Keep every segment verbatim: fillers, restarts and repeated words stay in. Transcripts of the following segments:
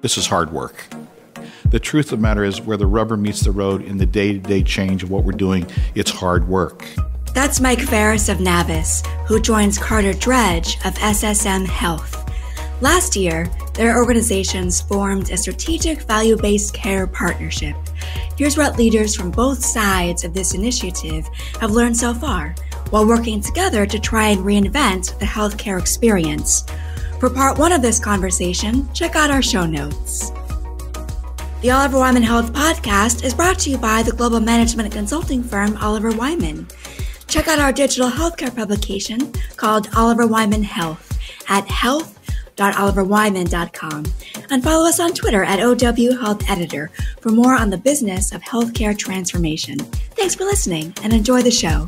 This is hard work. The truth of the matter is, where the rubber meets the road in the day-to-day change of what we're doing, it's hard work. That's Mike Farris of Navvis, who joins Carter Dredge of S S M Health. Last year, their organizations formed a strategic value-based care partnership. Here's what leaders from both sides of this initiative have learned so far, while working together to try and reinvent the healthcare experience. For part one of this conversation, check out our show notes. The Oliver Wyman Health Podcast is brought to you by the global management consulting firm Oliver Wyman. Check out our digital healthcare publication called Oliver Wyman Health at health dot oliver wyman dot com and follow us on Twitter at O W Health Editor for more on the business of healthcare transformation. Thanks for listening and enjoy the show.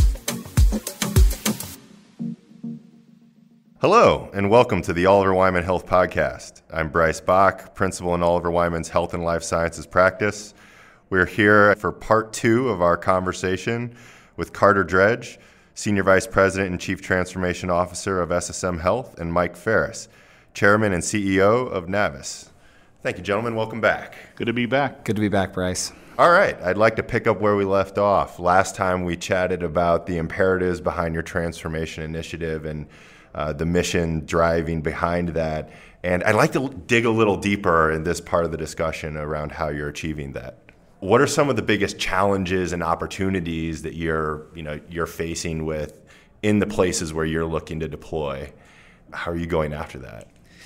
Hello, and welcome to the Oliver Wyman Health Podcast. I'm Bryce Bach, principal in Oliver Wyman's Health and Life Sciences practice. We're here for part two of our conversation with Carter Dredge, Senior Vice President and Chief Transformation Officer of S S M Health, and Mike Farris, Chairman and C E O of Navvis. Thank you, gentlemen. Welcome back. Good to be back. Good to be back, Bryce. All right. I'd like to pick up where we left off. Last time we chatted about the imperatives behind your transformation initiative and uh, the mission driving behind that. And I'd like to dig a little deeper in this part of the discussion around how you're achieving that. What are some of the biggest challenges and opportunities that you're, you know, you're facing with in the places where you're looking to deploy? How are you going after that?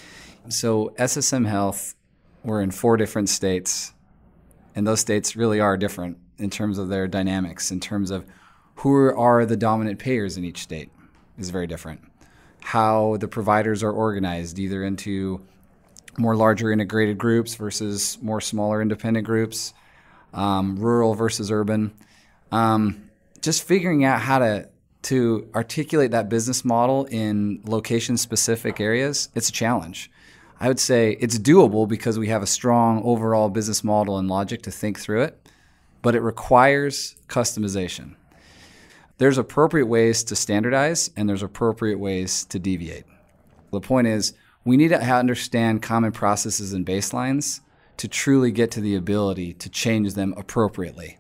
So S S M Health, we're in four different states, and those states really are different in terms of their dynamics, in terms of who are the dominant payers in each state is very different. How the providers are organized, either into more larger integrated groups versus more smaller independent groups. Um, rural versus urban, um, just figuring out how to to articulate that business model in location-specific areas, it's a challenge. I would say it's doable because we have a strong overall business model and logic to think through it, but it requires customization. There's appropriate ways to standardize, and there's appropriate ways to deviate. The point is, we need to understand common processes and baselines to truly get to the ability to change them appropriately.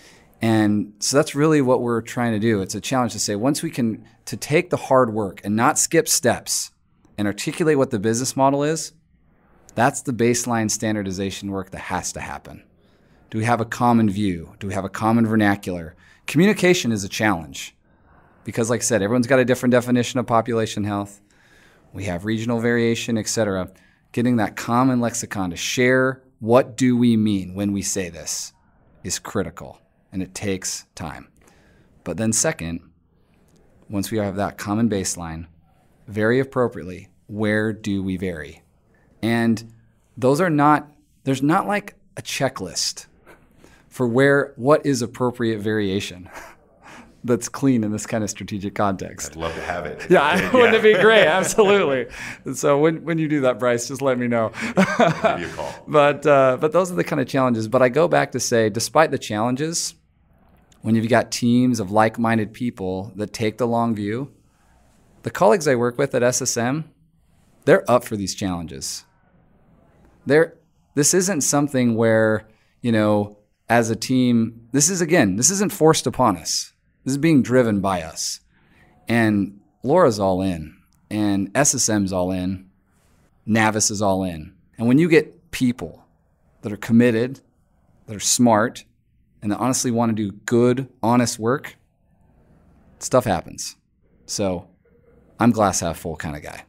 And so that's really what we're trying to do. It's a challenge to say, once we can, to take the hard work and not skip steps and articulate what the business model is, that's the baseline standardization work that has to happen. Do we have a common view? Do we have a common vernacular? Communication is a challenge because, like I said, everyone's got a different definition of population health. We have regional variation, et cetera. Getting that common lexicon to share what do we mean when we say this is critical, and it takes time. But then second, once we have that common baseline, very appropriately, where do we vary? And those are not, there's not like a checklist for where, what is appropriate variation that's clean in this kind of strategic context. I'd love to have it. Yeah, yeah. Wouldn't it be great? Absolutely. So when when you do that, Bryce, just let me know. I'll give you a call. But, uh, but those are the kind of challenges. But I go back to say, despite the challenges, when you've got teams of like-minded people that take the long view, the colleagues I work with at S S M, they're up for these challenges. They're, this isn't something where, you know, as a team, this is, again, this isn't forced upon us. This is being driven by us. And Laura's all in, and S S M's all in, Navvis is all in. And when you get people that are committed, that are smart, and that honestly want to do good, honest work, stuff happens. So I'm glass half full kind of guy.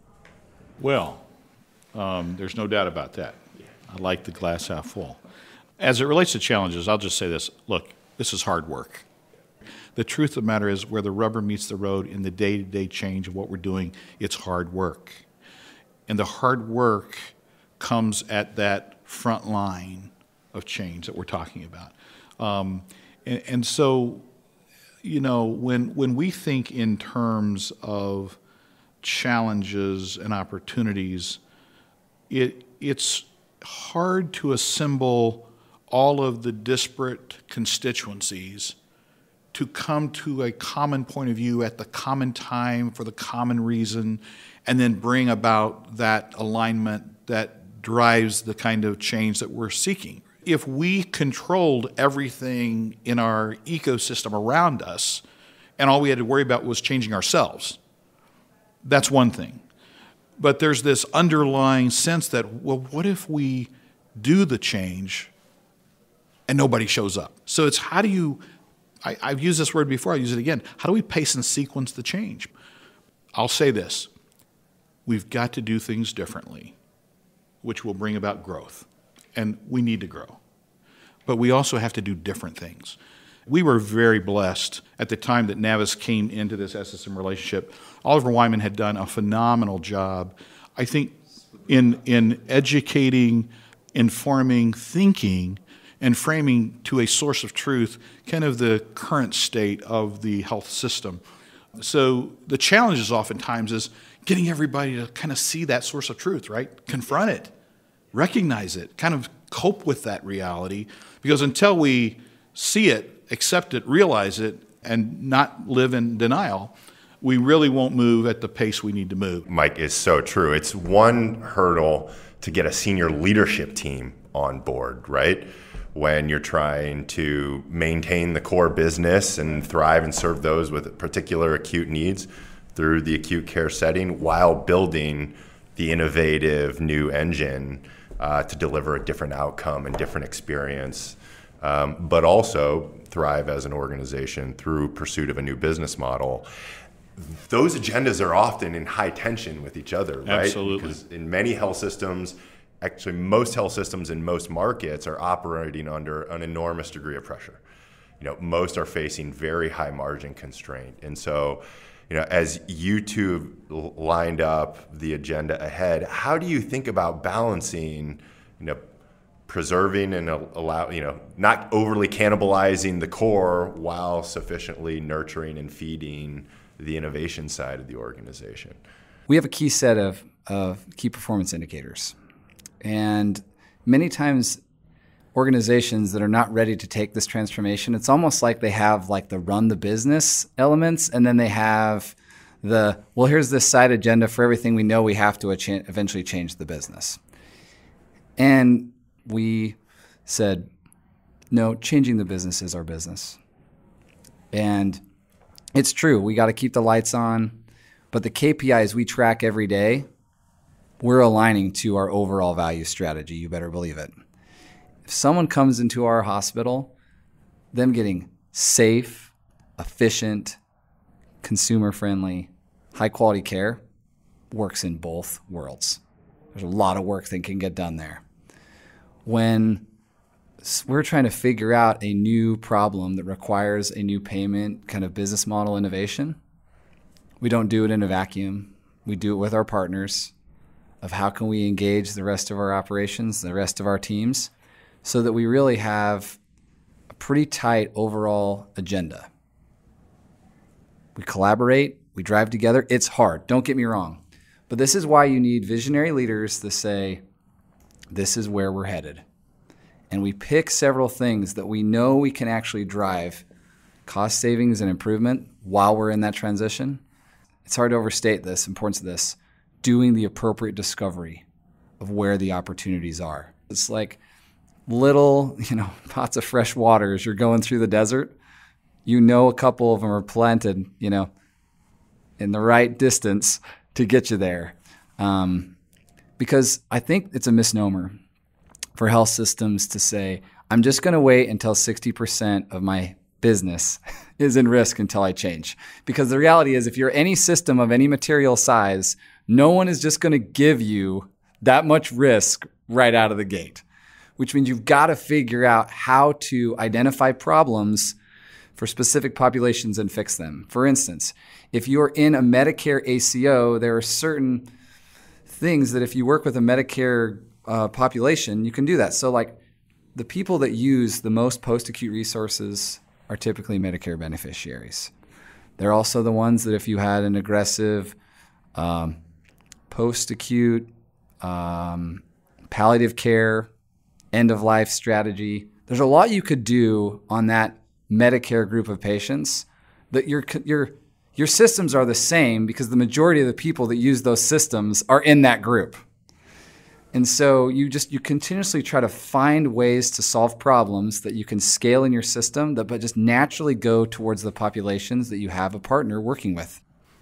Well, um, there's no doubt about that. I like the glass half full. As it relates to challenges, I'll just say this. Look, this is hard work. The truth of the matter is, where the rubber meets the road in the day-to-day change of what we're doing, it's hard work. And the hard work comes at that front line of change that we're talking about. Um, and, and so, you know, when when we think in terms of challenges and opportunities, it it's hard to assemble all of the disparate constituencies to come to a common point of view at the common time for the common reason, and then bring about that alignment that drives the kind of change that we're seeking. If we controlled everything in our ecosystem around us and all we had to worry about was changing ourselves, that's one thing. But there's this underlying sense that, well, what if we do the change and nobody shows up? So it's how do you, I, I've used this word before, I'll use it again, how do we pace and sequence the change? I'll say this, we've got to do things differently, which will bring about growth. And we need to grow. But we also have to do different things. We were very blessed at the time that Navvis came into this S S M relationship. Oliver Wyman had done a phenomenal job, I think, in, in educating, informing, thinking, and framing to a source of truth kind of the current state of the health system. So the challenge is oftentimes is getting everybody to kind of see that source of truth, right? Confront it, recognize it, kind of cope with that reality. Because until we see it, accept it, realize it, and not live in denial, we really won't move at the pace we need to move. Mike is so true. It's one hurdle to get a senior leadership team on board, right? When you're trying to maintain the core business and thrive and serve those with particular acute needs through the acute care setting while building the innovative new engine uh, to deliver a different outcome and different experience, um, but also thrive as an organization through pursuit of a new business model. Those agendas are often in high tension with each other, right? Absolutely. Because in many health systems, actually most health systems in most markets are operating under an enormous degree of pressure. You know, most are facing very high margin constraint. And so, you know, as you two lined up the agenda ahead, how do you think about balancing, you know, preserving and allow, you know, not overly cannibalizing the core while sufficiently nurturing and feeding the innovation side of the organization? We have a key set of, of key performance indicators. And many times organizations that are not ready to take this transformation, it's almost like they have like the run the business elements, and then they have the, well, here's this side agenda for everything we know we have to eventually change the business. And we said, no, changing the business is our business. And it's true, we got to keep the lights on, but the K P Is we track every day, we're aligning to our overall value strategy. You better believe it. If someone comes into our hospital, them getting safe, efficient, consumer-friendly, high-quality care works in both worlds. There's a lot of work that can get done there. When we're trying to figure out a new problem that requires a new payment kind of business model innovation, we don't do it in a vacuum. We do it with our partners of how can we engage the rest of our operations, the rest of our teams, so that we really have a pretty tight overall agenda. We collaborate, we drive together. It's hard, don't get me wrong. But this is why you need visionary leaders to say, this is where we're headed. And we pick several things that we know we can actually drive cost savings and improvement while we're in that transition. It's hard to overstate this, importance of this, doing the appropriate discovery of where the opportunities are. It's like little, you know, pots of fresh water as you're going through the desert. You know a couple of them are planted, you know, in the right distance to get you there. Um, because I think it's a misnomer for health systems to say, I'm just going to wait until sixty percent of my business is in risk until I change. Because the reality is, if you're any system of any material size, no one is just going to give you that much risk right out of the gate, which means you've got to figure out how to identify problems for specific populations and fix them. For instance, if you're in a Medicare A C O, there are certain things that if you work with a Medicare uh, population, you can do that. So like the people that use the most post-acute resources are typically Medicare beneficiaries. They're also the ones that if you had an aggressive um, post-acute um, palliative care, end-of-life strategy, there's a lot you could do on that Medicare group of patients that your your your systems are the same because the majority of the people that use those systems are in that group. And so you just you continuously try to find ways to solve problems that you can scale in your system, that but just naturally go towards the populations that you have a partner working with.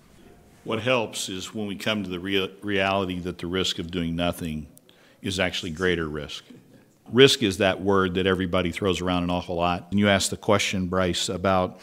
What helps is when we come to the rea- reality that the risk of doing nothing is actually greater risk. Risk is that word that everybody throws around an awful lot. And you asked the question, Bryce, about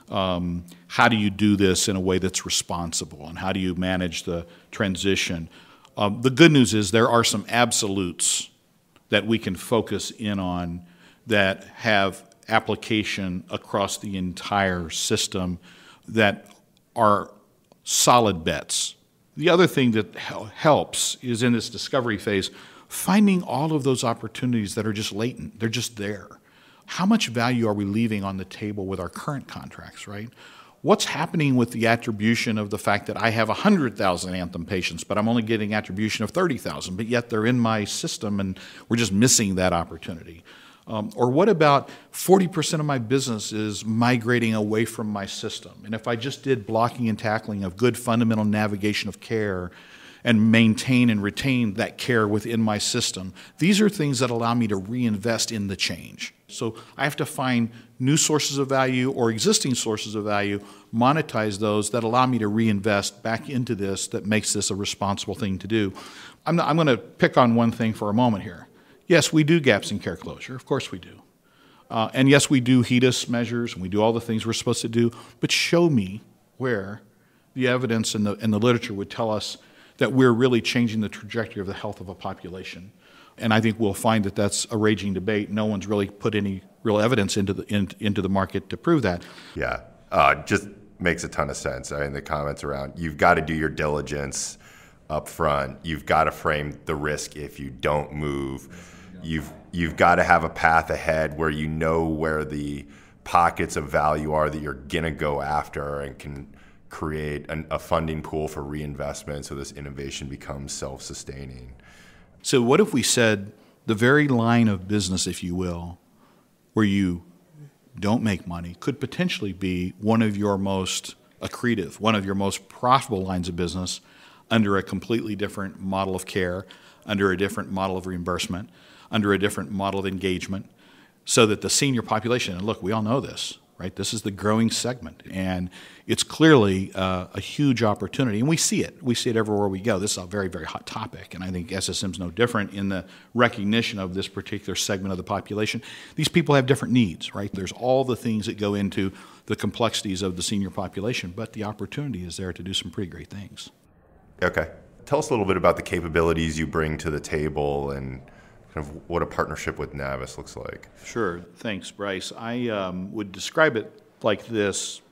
um, how do you do this in a way that's responsible, and how do you manage the transition? Um, the good news is there are some absolutes that we can focus in on that have application across the entire system that are solid bets. The other thing that helps is in this discovery phase, finding all of those opportunities that are just latent. They're just there. How much value are we leaving on the table with our current contracts, right? What's happening with the attribution of the fact that I have one hundred thousand Anthem patients, but I'm only getting attribution of thirty thousand, but yet they're in my system and we're just missing that opportunity? Um, or what about forty percent of my business is migrating away from my system? And if I just did blocking and tackling of good fundamental navigation of care and maintain and retain that care within my system, these are things that allow me to reinvest in the change. So I have to find new sources of value or existing sources of value, monetize those that allow me to reinvest back into this that makes this a responsible thing to do. I'm, not, I'm going to pick on one thing for a moment here. Yes, we do gaps in care closure. Of course we do. Uh, and yes, we do HEDIS measures, and we do all the things we're supposed to do. But show me where the evidence and the, and the literature would tell us that we're really changing the trajectory of the health of a population. And I think we'll find that that's a raging debate. No one's really put any real evidence into the in, into the market to prove that. Yeah, uh, just makes a ton of sense. I mean, the comments around you've got to do your diligence up front. You've got to frame the risk if you don't move. You've you've got to have a path ahead where you know where the pockets of value are that you're gonna go after and can create an, a funding pool for reinvestment so this innovation becomes self-sustaining. So what if we said the very line of business, if you will, where you don't make money could potentially be one of your most accretive, one of your most profitable lines of business under a completely different model of care, under a different model of reimbursement, under a different model of engagement, so that the senior population, and look, we all know this, right? This is the growing segment, and it's clearly uh, a huge opportunity, and we see it. We see it everywhere we go. This is a very, very hot topic, and I think S S M is no different in the recognition of this particular segment of the population. These people have different needs, right? There's all the things that go into the complexities of the senior population, but the opportunity is there to do some pretty great things. Okay. Tell us a little bit about the capabilities you bring to the table and kind of what a partnership with Navvis looks like. Sure. Thanks, Bryce. I um, would describe it like this.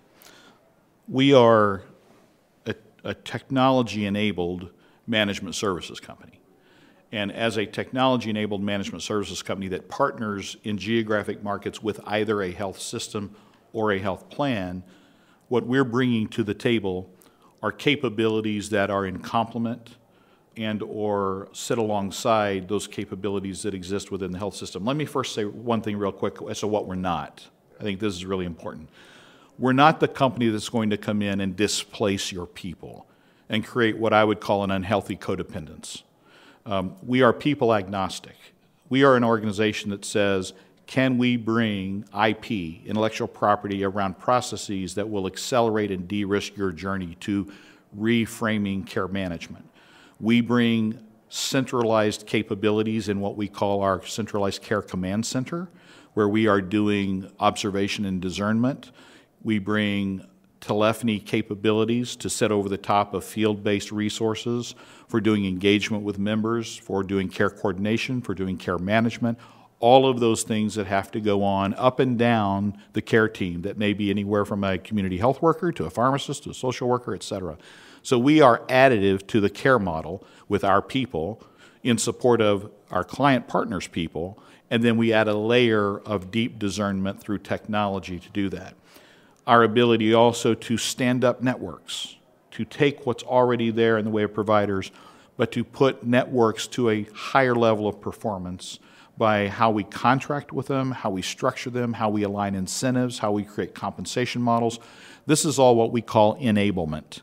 We are a, a technology-enabled management services company. And as a technology-enabled management services company that partners in geographic markets with either a health system or a health plan, what we're bringing to the table are capabilities that are in complement and or sit alongside those capabilities that exist within the health system. Let me first say one thing real quick as to what we're not. I think this is really important. We're not the company that's going to come in and displace your people and create what I would call an unhealthy codependence. Um, we are people agnostic. We are an organization that says, can we bring I P, intellectual property, around processes that will accelerate and de-risk your journey to reframing care management? We bring centralized capabilities in what we call our centralized care command center, where we are doing observation and discernment. We bring telephony capabilities to sit over the top of field-based resources for doing engagement with members, for doing care coordination, for doing care management, all of those things that have to go on up and down the care team that may be anywhere from a community health worker to a pharmacist to a social worker, et cetera. So we are additive to the care model with our people in support of our client partners' people, and then we add a layer of deep discernment through technology to do that. Our ability also to stand up networks, to take what's already there in the way of providers, but to put networks to a higher level of performance by how we contract with them, how we structure them, how we align incentives, how we create compensation models. This is all what we call enablement.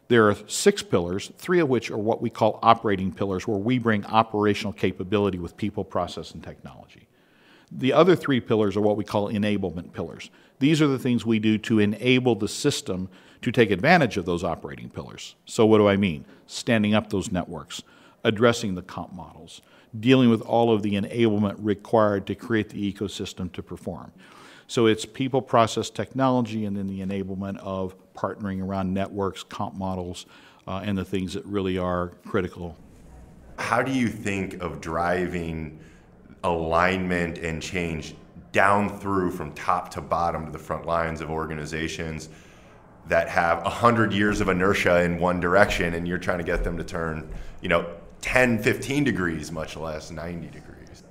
There are six pillars, three of which are what we call operating pillars, where we bring operational capability with people, process, and technology. The other three pillars are what we call enablement pillars. These are the things we do to enable the system to take advantage of those operating pillars. So what do I mean? Standing up those networks, addressing the comp models, dealing with all of the enablement required to create the ecosystem to perform. So it's people, process, technology, and then the enablement of partnering around networks, comp models, uh, and the things that really are critical. How do you think of driving alignment and change down through from top to bottom to the front lines of organizations that have one hundred years of inertia in one direction, and you're trying to get them to turn, you know, ten, fifteen degrees, much less ninety degrees?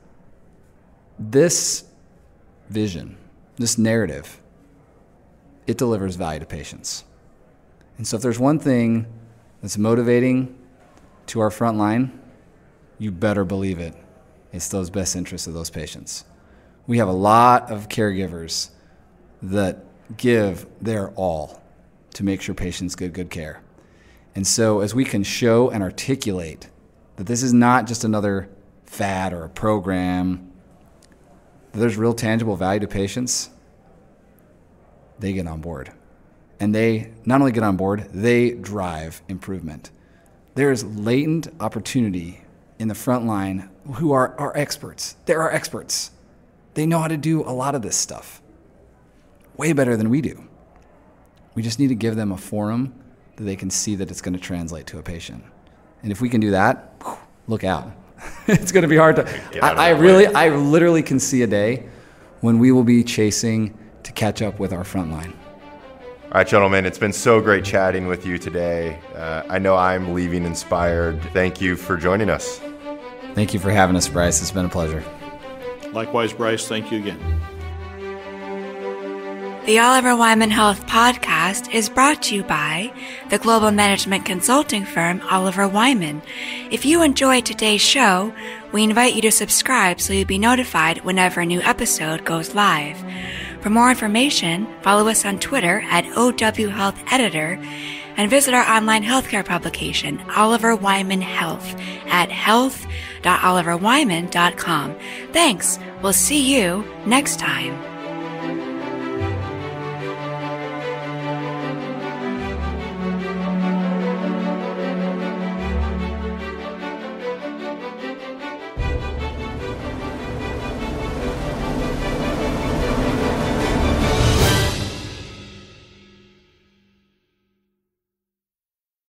This vision, this narrative, it delivers value to patients. And so if there's one thing that's motivating to our front line, you better believe it. It's those best interests of those patients. We have a lot of caregivers that give their all to make sure patients get good care. And so as we can show and articulate that this is not just another fad or a program, that there's real tangible value to patients, they get on board. And they not only get on board, they drive improvement. There's latent opportunity in the front line who are, are experts. They're our experts. They know how to do a lot of this stuff way better than we do. We just need to give them a forum that they can see that it's going to translate to a patient. And if we can do that, look out. It's going to be hard to... I, I really, I literally can see a day when we will be chasing to catch up with our front line. All right, gentlemen, it's been so great chatting with you today. Uh, I know I'm leaving inspired. Thank you for joining us. Thank you for having us, Bryce. It's been a pleasure. Likewise, Bryce, thank you again. The Oliver Wyman Health Podcast is brought to you by the global management consulting firm Oliver Wyman. If you enjoyed today's show, we invite you to subscribe so you'll be notified whenever a new episode goes live. For more information, follow us on Twitter at O W Health Editor and visit our online healthcare publication, Oliver Wyman Health, at health dot oliver wyman dot com. Thanks. We'll see you next time.